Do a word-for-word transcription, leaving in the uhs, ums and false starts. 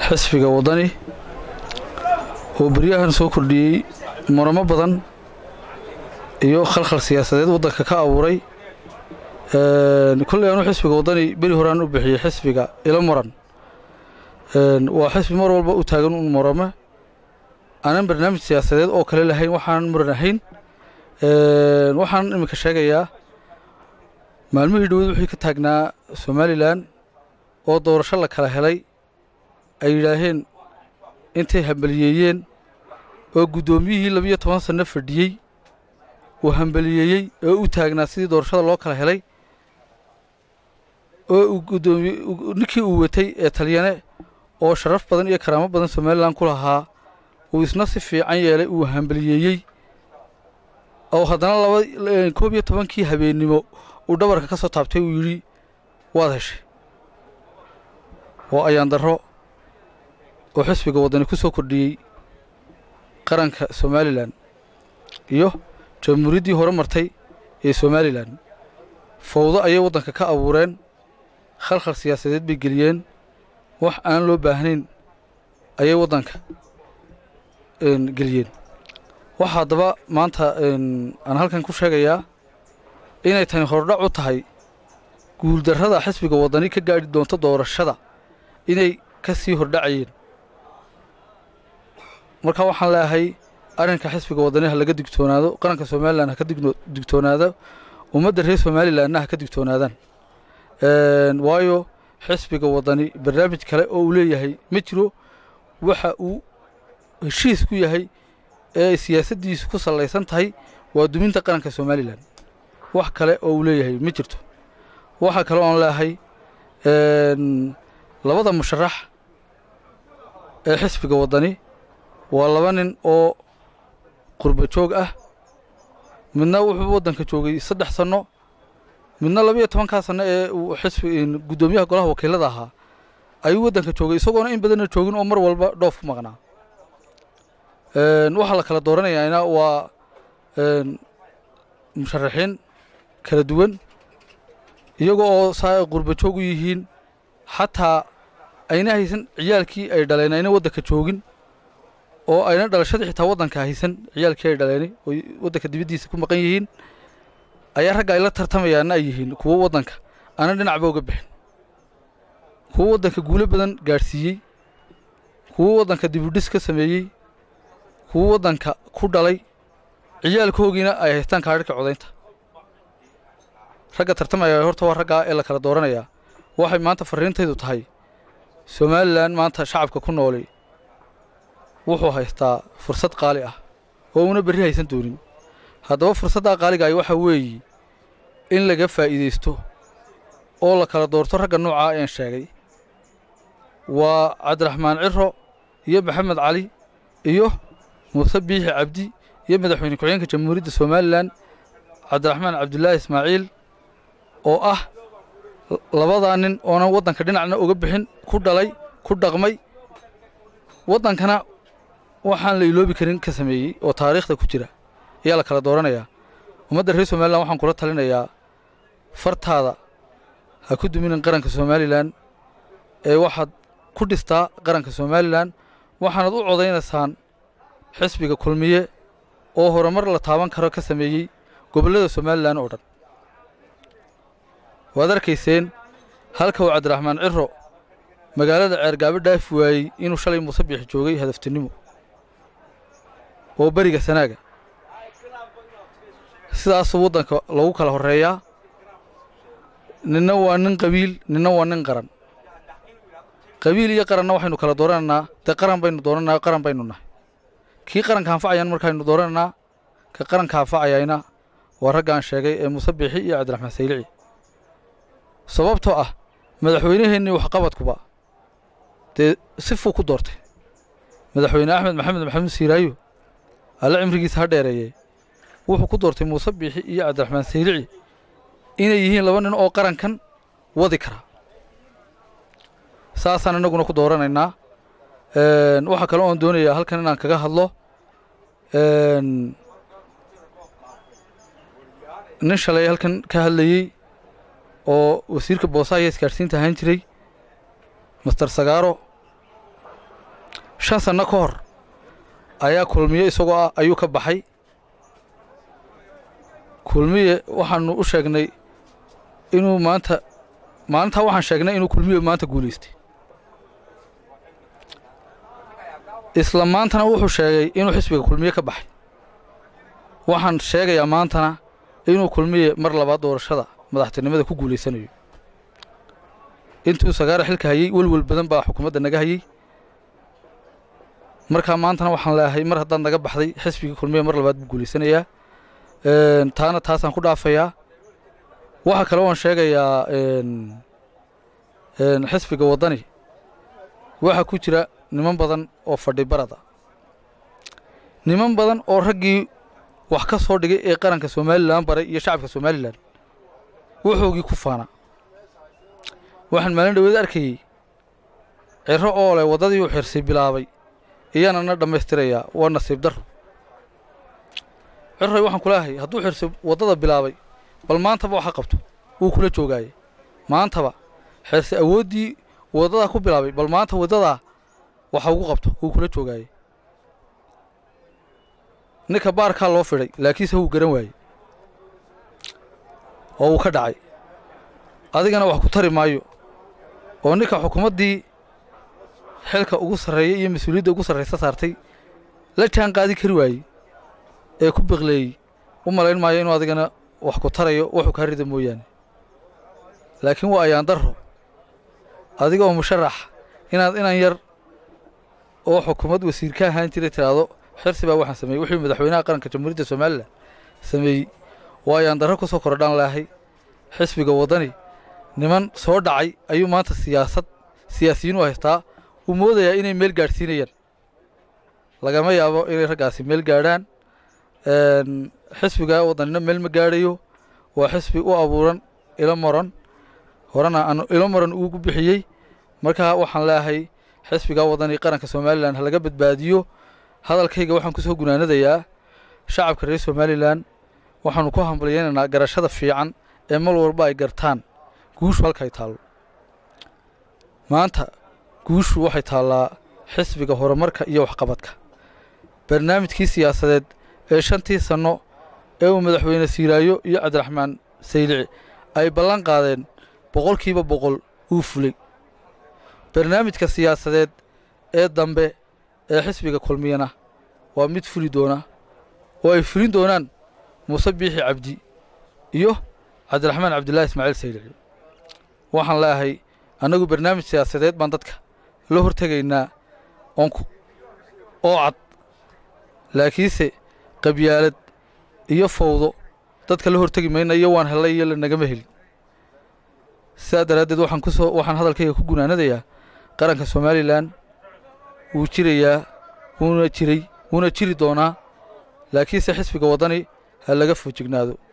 xisbiga wadani oo bariyahan soo kordhiyay muramo badan iyo khalkhal siyaasadeed wadanka ka abuuray ee kulli aanu xisbiga wadani bari horaan u bixiyay xisbiga ila muran ee waa xisbi mar walba u taagan un muramo aanan barnaamij siyaasadeed oo kale lahayn waxaan muranahayn ee waxaan imika sheegayaa maalmihii dhow wixii ka taagnaa Somaliland oo doorasho la kala helay ay yiraahdeen intay hambaliyeen oo gudoomiyihii laba iyo toban sano fadhiyay oo hambaliyay oo u taagnaa sidii doorashada loo kala helay oo gudoomiye ninkii uu watay ee Talyaane oo sharaf badan iyo karaamo badan Somaliland ku lahaa oo isna si fiican yeelay uu hambaliyay oo haddana laba koob iyo toban kii habeenimo uu dhabarka ka soo taabtay uu yiri waad heshay oo ayaan daro oo xisbiga wadani ku soo kordhiyay qaranka Somaliland iyo jamhuuriyaddii hore martay ee Somaliland fawdo ayay wadanka ka abuureen khalkhal siyaasadeed bay geliyeen wax aan loo baahnayn ayay wadanka een geliyeen waxa daba maanta een aan halkan ku sheegayaa inay tani hordhac u tahay guul darrada xisbiga wadani ka gaari doonto doorashada inay ka sii hordhacayeen marka waxaan leeyahay arrinka xisbiga wadani laga digtoonaado qaranka Somaliland ka digtoonaado ummadda reer Somaliland ka digtoonaadaan een waayo xisbiga wadani barnaamij kale oo uu leeyahay ma jiro waxa uu heshiis ku yahay ee siyaasaddiisu ku salaysan tahay waa duminta qaranka Somaliland wax kale oo uu leeyahay ma jirto waxa kale oo aan leeyahay een labada musharax ee xisbiga wadani waa laba nin oo qurba joog ah midna wuxuu wadanka joogay saddex sano midna laba iyo toban ka sano ee uu xisbiga gudoomiyaha golaha wakiilada ahaa ayuu wadanka joogay isagoo in badan joogin oo mar walba dhoof ku maqnaa een waxa la kala dooranayaa waa een musharaxiin kala duwan iyagoo oo saa qurba joog u yihiin hatta ayna haysan ciyaalkii ay dhaleen ayna wadanka joogin oo ayna dhalashada xitaa wadanka haysan ciyaalkii ay dhaleen oo wadanka dibadiisa ku maqan yihiin ayaa rag ay la tartamayaan ay yihiin kuwa wadanka ana dhinacba uga bixin kuwa wadanka guulo badan gaarsiiyay kuwa wadanka dib u dhis ka sameeyay kuwa wadanka ku dhalay ciyaalkoogina ay haystaan kaarka codeynta ragga tartamaya horta waa ragga ee la kala dooranaya waxay maanta fariintaydu tahay Somaliland maanta shacabka ku nool wuxuu haystaa fursad qaali ah oo una bari haysan doonin haddaba fursadda qaaliga ay waxa weeye in laga faa'iideysto oo la kala doorto ragga nooca aan sheegay waa Cabdiraxmaan Ciro iyo Maxamed Cali iyo Muuse Biixi Cabdi iyo madaxweyne ku-xigeenka jamhuuriyadda Somaliland Cabdiraxmaan Cabdullaahi Ismaaciil oo ah labada nin oo wadanka dhinacna uga bixin ku dhalay ku dhaqmay wadankana waxaan la iloobi karin ka sameeyay oo taariikhda ku jira ayaa la kala dooranayaa ummadda reer Somaliland waxaan kula talinayaa fartaada ha ku dumin qaranka Somaliland ee waxaad ku dhistaa qaranka Somaliland waxaanad u codeynaysan xisbiga kulmiye oo horumar la taaban karo ka sameeyay gobolada Somaliland oo dhan wadarkayseen halka uu Cabdiraxmaan Ciro magaalada Ceergaabo dhaaf waayay inuu shalay Muuse Biixi joogay hadaftinimo oo bariga sanaaga sidaas wadanka lagu kala horeeyaa ninna waa nin qabiil ninna waa nin qaran qabiil iyo qaranna waxaynu kala dooranaa te qaran baynu dooranaa qaran baynu nahay kii qaranka anfacayaan markaaynu dooranaa ka qaranka anfacayayna waa raggaan sheegay ee Muuse Biixi iyo Cabdiraxmaan Saylici sababtoo ah madaxweynaheennii wax qabadkuba de sifu ku doortay madaxweyne Axmed Maxamed Maxamed Siiraayo alla cimrigiisa ha dheereeyay wuxuu ku doortay Muuse Biixi iyo Cabdiraxmaan Saylici inay yihiin laba nin oo qarankan wadi kara saasaan anaguna ku dooranaynaa een waxa kale oo aan doonayaa halkan inaan kaga hadlo een nin shalay halkan ka hadlayay oo wasiirka boosaha iyo isgaarsiinta ahaan jiray Mister Sagaaro shan sano ka hor ayaa kulmiye isagoo ah ayuu ka baxay kulmiye waxaanu u sheegnay inuu maanta maalinta waxaan sheegnay inuu kulmiye maanta guuleystay isla maantana wuxuu sheegay inuu xisbiga kulmiye ka baxay waxaan sheegayaa maantana inuu kulmiye mar labaad doorashada madaxtinimada ku guuleysanayo intuu sagaara xilka hayay walwal badan baa xukuumadda naga hayay marka maantana waxaan leeyahay mar haddaan naga baxday xisbiga kulmiye mar labaad buu guuleysanayaa een taana taasaan ku dhaafayaa waxa kale oo aan sheegayaa een een xisbiga wadani waxa ku jira niman badan oo fadhi barada niman badan oo raggii wax ka soo dhigay ee qaranka Soomaaliland baray iyo shacabka Soomaaliland wuxuugii ku faana waxaan maalin dhaweed arkay ciro oo leh wadadii uu xirsay bilaabay iyana na dhameystiraya waa nasiib dar ciro waxaan ku leeyahay hadduu xirsay wadada bilaabay bal maanta waxa qabto uu kula joogay maanta ba xirsay awoodii wadada ku bilaabay bal maanta wadada waxa uu qabto uu kula joogay ninka baarka loo fiday laakiin uu garan waayay oo uu ka dhacay adigana wax ku tari maayo oo ninka xukuumaddii xilka ugu sareeyay iyo mas'uuliyadda ugu sareysa saartay la jaan qaadi kari waayay ee ku biqlay u malayn maayo inuu adigana wax ku tarayo wuxuu ka rida mooyaan laakiin waa ayaan daro adiga oo musharax inaad inaan yar oo xukuumad wasiir ka ahaan jiray tiraado xirsi baa waxaan sameeyay wixii madaxweynaha qaranka jamhuuriyadda Soomaaliland sameeyay waa ayaan daro ku soo kordhan lahayd xisbiga wadani niman soo dhacay ayuu maanta siyaasad siyaasiyiin u haystaa uu moodayaa inay meel gaarsiinayaan lagama yaabo inay ragaasi meel gaaraan een xisbiga wadanina meel ma gaarayo waa xisbi u abuuran ila maran horana aan ila maran ugu bixiyay marka waxaan leeyahay xisbiga wadani qaranka Soomaaliland laga badbaadiyo hadalkayga waxaan ku soo gunaanadayaa shacabka reer Soomaaliland waxaanu ku hambalyeynaa garashada fiican ee mal walba ay gartaan guush halkay taalo maanta guushu waxay taalaa xisbiga horumarka iyo waxqabadka barnaamijkii siyaasadeed ee shantii sano ee uu madaxweyne Siiraayo iyo Cabdiraxmaan Saylici ay ballan qaadeen boqolkiiba boqol uu fulay barnaamijka siyaasadeed ee dambe ee xisbiga kulmiyana waa mid fuli doona oo ay fulin doonaan Muuse Biixi Cabdi iyo Cabdiraxmaan Cabdullaahi Ismaaciil Saylici waxaan leeyahay anagu barnaamij siyaasadeed baan dadka la hortagaynaa oo oo cad laakiinse qabyaalad iyo fawdo dadka la hortagi maynayo waan helay iyo la naga maheli saadaradeed waxaan ku soo waxaan hadalkayga ku gunaanadayaa qaranka Soomaaliland uu jirayaa uuna jiray uuna jiri doonaa laakiinse xisbiga wadani ha laga foojignaado